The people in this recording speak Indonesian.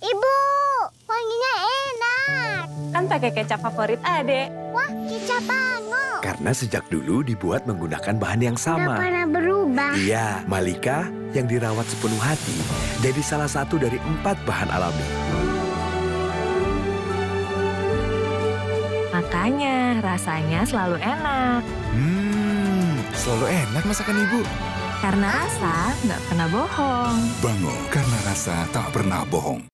Ibu, wanginya enak. Kan pakai kecap favorit Ade. Wah, kicap bango. Karena sejak dulu dibuat menggunakan bahan yang Nggak sama. pernah berubah. Iya, Malika yang dirawat sepenuh hati jadi salah satu dari 4 bahan alami. Makanya rasanya selalu enak. Selalu enak masakan ibu. Karena rasa nggak pernah bohong. Bango, karena rasa tak pernah bohong.